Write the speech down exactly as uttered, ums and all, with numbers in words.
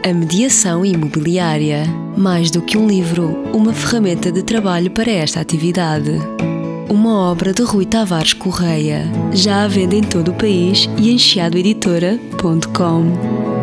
A Mediação Imobiliária. Mais do que um livro, uma ferramenta de trabalho para esta atividade. Uma obra de Rui Tavares Correia, já à venda em todo o país e em chiado editora ponto com.